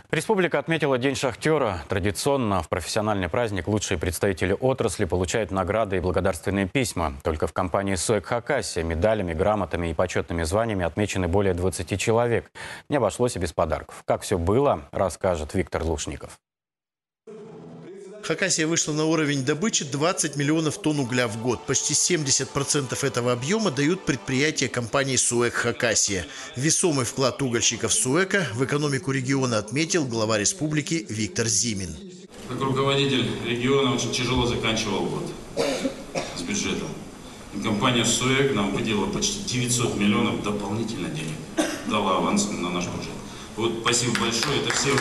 Республика отметила День шахтера. Традиционно в профессиональный праздник лучшие представители отрасли получают награды и благодарственные письма. Только в компании «СУЭК Хакасия» медалями, грамотами и почетными званиями отмечены более 20 человек. Не обошлось и без подарков. Как все было, расскажет Виктор Лушников. Хакасия вышла на уровень добычи 20 миллионов тонн угля в год. Почти 70% этого объема дают предприятия компании «СУЭК Хакасия». Весомый вклад угольщиков СУЭКа в экономику региона отметил глава республики Виктор Зимин. Как руководитель региона очень тяжело заканчивал год с бюджетом. И компания «СУЭК» нам выделила почти 900 миллионов дополнительно денег. Дала аванс на наш бюджет. Вот спасибо большое, это все вы.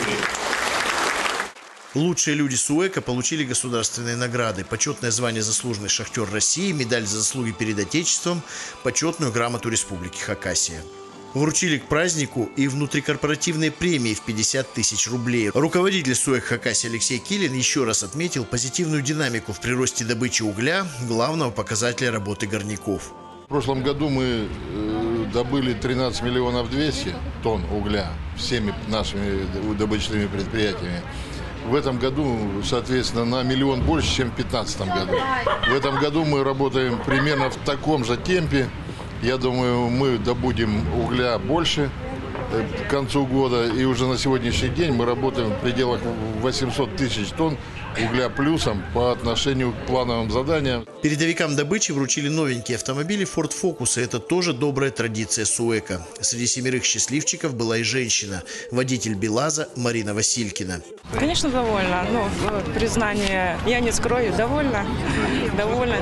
Лучшие люди СУЭКа получили государственные награды: почетное звание «Заслуженный шахтер России», медаль за заслуги перед Отечеством, почетную грамоту Республики Хакасия. Вручили к празднику и внутрикорпоративные премии в 50 тысяч рублей. Руководитель СУЭК Хакасия Алексей Килин еще раз отметил позитивную динамику в приросте добычи угля, главного показателя работы горняков. В прошлом году мы добыли 13 миллионов 200 тонн угля всеми нашими добычными предприятиями. В этом году, соответственно, на миллион больше, чем в 2015 году. В этом году мы работаем примерно в таком же темпе. Я думаю, мы добудем угля больше к концу года. И уже на сегодняшний день мы работаем в пределах 800 тысяч тонн угля плюсом по отношению к плановым заданиям. Передовикам добычи вручили новенькие автомобили Ford Focus. Это тоже добрая традиция СУЭКа. Среди 7 счастливчиков была и женщина, водитель БелАЗа Марина Василькина. Конечно, довольна. Но признание, я не скрою, довольна. Довольна.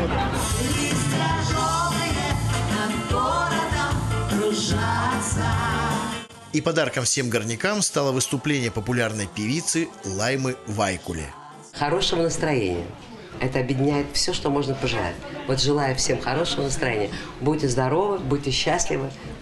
И подарком всем горнякам стало выступление популярной певицы Лаймы Вайкуле. Хорошего настроения. Это объединяет все, что можно пожелать. Вот желаю всем хорошего настроения. Будьте здоровы, будьте счастливы.